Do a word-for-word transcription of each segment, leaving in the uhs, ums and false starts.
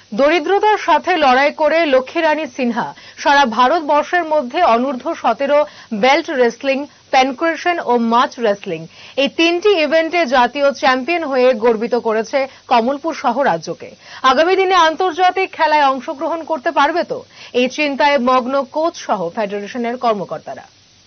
দরিদ্রতার সাথে লড়াই করে লক্ষ্মীরানী সিনহা সারা ভারতবর্ষের মধ্যে অনূর্ধ্ব সতেরো বেল্ট রেসলিং, পেনকুরেশন ও মাচ রেসলিং এই তিনটি ইভেন্টে জাতীয় চ্যাম্পিয়ন হয়ে গর্বিত করেছে কমলপুর সহ রাজ্যকে। আগামী দিনে আন্তর্জাতিক খেলায় অংশগ্রহণ করতে পারবে তো, এই চিন্তায় মগ্ন কোচ সহ ফেডারেশনের কর্মকর্তারা।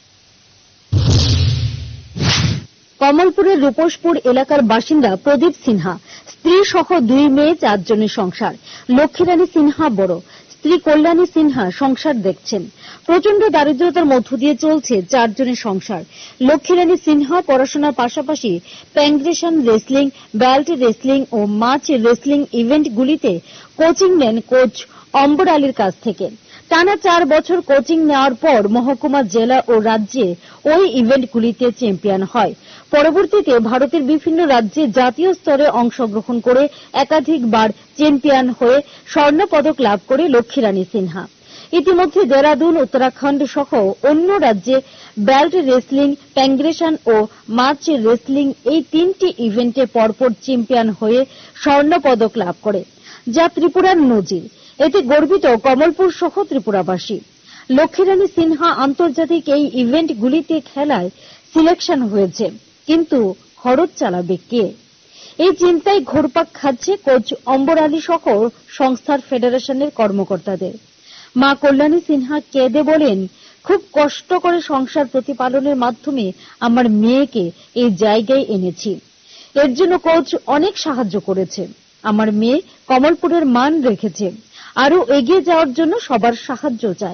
কমলপুরের রূপসপুর এলাকার বাসিন্দা প্রদীপ সিনহা, স্ত্রী সহ দুই মেয়ে, চারজনের সংসার। লক্ষ্মীরানী সিনহা বড়, স্ত্রী কল্যাণী সিনহা সংসার দেখছেন। প্রচন্ড দারিদ্রতার মধ্য দিয়ে চলছে চারজনের সংসার। লক্ষ্মীরানী সিনহা পড়াশোনার পাশাপাশি প্যাংগ্রেশন রেসলিং, বেল্ট রেসলিং ও মাচ রেসলিং ইভেন্টগুলিতে কোচিং নেন কোচ অম্বর আলীর কাছ থেকে। টানা চার বছর কোচিং নেওয়ার পর মহকুমা, জেলা ও রাজ্যে ওই ইভেন্টগুলিতে চ্যাম্পিয়ন হয়। পরবর্তীতে ভারতের বিভিন্ন রাজ্যে জাতীয় স্তরে অংশগ্রহণ করে একাধিকবার চ্যাম্পিয়ন হয়ে স্বর্ণ পদক লাভ করে লক্ষ্মীরানী সিনহা। ইতিমধ্যে দেরাদুন, উত্তরাখণ্ড সহ অন্য রাজ্যে বেল্ট রেসলিং, প্যাংগ্রেশন ও মাচ রেসলিং এই তিনটি ইভেন্টে পরপর চ্যাম্পিয়ন হয়ে স্বর্ণ পদক লাভ করে, যা ত্রিপুরার নজির। এতে গর্বিত কমলপুর সহ ত্রিপুরাবাসী। লক্ষ্মীরানী সিনহা আন্তর্জাতিক এই ইভেন্টগুলিতে খেলায় সিলেকশন হয়েছে, কিন্তু খরচ চালাবে কে? এই চিন্তায় ঘুরপাক খাচ্ছে কোচ অম্বর আলী সহ সংস্থার ফেডারেশনের কর্মকর্তাদের। মা কল্যাণী সিনহা কেঁদে বলেন, খুব কষ্ট করে সংসার প্রতিপালনের মাধ্যমে আমার মেয়েকে এই জায়গায় এনেছি। এর জন্য কোচ অনেক সাহায্য করেছে। আমার মেয়ে কমলপুরের মান রেখেছে। আরো এগিয়ে যাওয়ার জন্য সবার সাহায্য চাই।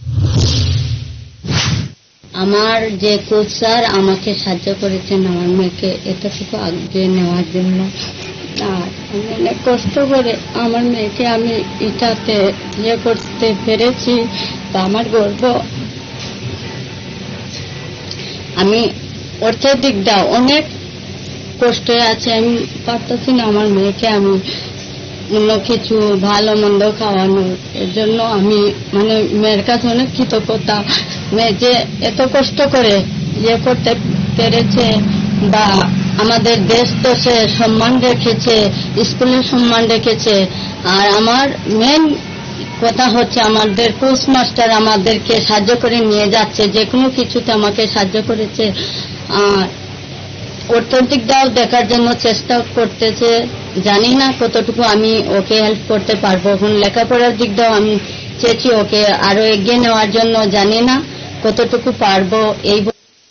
আমার যে কোচ স্যার আমাকে সাহায্য করেছেন আমার মেয়েকে এতটুকু আগে নেওয়ার জন্য। আর আমি অনেক কষ্ট করে আমার মেয়েকে আমি এটাতে ইয়ে করতে পেরেছি, তা আমার গর্ব। আমি অর্থের দিকটা অনেক কষ্টে আছে, আমি পারতেছি না আমার মেয়েকে আমি অন্য কিছু ভালো মন্দ খাওয়ানোর। এর জন্য আমি মানে মেয়ের কাছে অনেক কৃতজ্ঞতা। মেয়ে যে এত কষ্ট করে ইয়ে করতে পেরেছে, বা আমাদের দেশ তো সে সম্মান রেখেছে, স্কুলের সম্মান রেখেছে। আর আমার মেন কথা হচ্ছে আমাদের কোচ মাস্টার আমাদেরকে সাহায্য করে নিয়ে যাচ্ছে, যে কোনো কিছুতে আমাকে সাহায্য করেছে। আর অর্থনৈতিক দিকটাও দেখার জন্য চেষ্টা করতেছে। জানি না কতটুকু আমি ওকে হেল্প করতে পারবো। এখন লেখাপড়ার দিকটাও আমি চেয়েছি ওকে আরো এগিয়ে নেওয়ার জন্য, জানি না কতটুকু পারবো। এই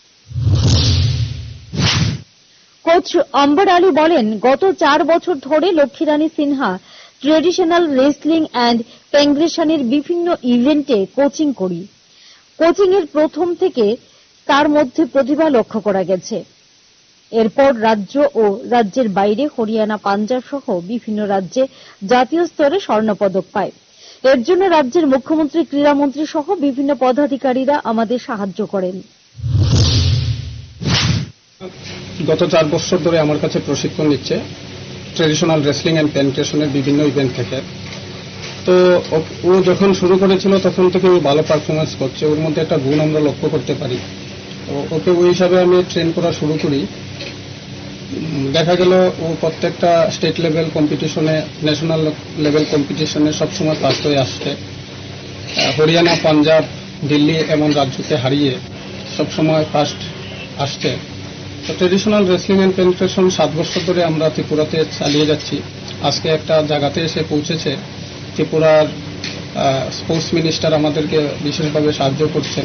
কোচ অম্বর আলী বলেন, গত চার বছর ধরে Lakshmirani Sinha traditional wrestling and প্যাংগ্রেশনের বিভিন্ন ইভেন্টে কোচিং করি। কোচিং এর প্রথম থেকে তার মধ্যে প্রতিভা লক্ষ্য করা গেছে। এরপর রাজ্য ও রাজ্যের বাইরে হরিয়ানা, পাঞ্জাব সহ বিভিন্ন রাজ্যে জাতীয় স্তরে স্বর্ণপদক পায়। এর জন্য রাজ্যের মুখ্যমন্ত্রী, ক্রীড়ামন্ত্রী সহ বিভিন্ন পদাধিকারীরা আমাদের সাহায্য করেন। গত চার বছর ধরে আমার কাছে প্রশিক্ষণ নিচ্ছে ট্রেডিশনাল রেসলিং অ্যান্ড পেনট্রেশনের বিভিন্ন ইভেন্ট থেকে। তো ও যখন শুরু করেছিল তখন থেকে ও ভালো পারফরমেন্স করছে। ওর মধ্যে একটা গুণ আমরা লক্ষ্য করতে পারি। ওকে ওই হিসাবে আমি ট্রেন করা শুরু করি। দেখা গেল ও প্রত্যেকটা স্টেট লেভেল কম্পিটিশনে, ন্যাশনাল লেভেল কম্পিটিশনে সবসময় ফার্স্ট হয়ে আসছে। হরিয়ানা, পাঞ্জাব, দিল্লি এমন রাজ্যকে হারিয়ে সবসময় ফার্স্ট আসছে। তো ট্রেডিশনাল রেসলিং অ্যান্ড পেনিট্রেশন সাত বছর ধরে আমরা ত্রিপুরাতে চালিয়ে যাচ্ছি। আজকে একটা জায়গাতে এসে পৌঁছেছে। ত্রিপুরার স্পোর্টস মিনিস্টার আমাদেরকে বিশেষভাবে সাহায্য করছেন।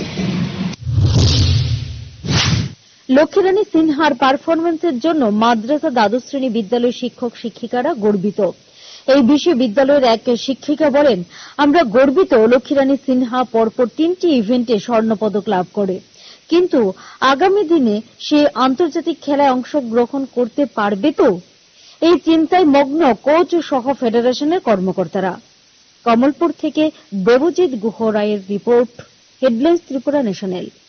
লক্ষ্মীরানী সিনহার পারফরমেন্সের জন্য মাদ্রাসা দ্বাদশ শ্রেণী বিদ্যালয়ের শিক্ষক শিক্ষিকারা গর্বিত। এই বিষয়ে বিদ্যালয়ের এক শিক্ষিকা বলেন, আমরা গর্বিত লক্ষ্মীরানী সিনহা পরপর তিনটি ইভেন্টে স্বর্ণপদক লাভ করে, কিন্তু আগামী দিনে সে আন্তর্জাতিক খেলায় অংশগ্রহণ করতে পারবে তো, এই চিন্তায় মগ্ন কোচ সহ ফেডারেশনের কর্মকর্তারা। কমলপুর থেকে দেবজিৎ গুহ রায়ের রিপোর্ট, হেডলাইন্স ত্রিপুরা ন্যাশনাল।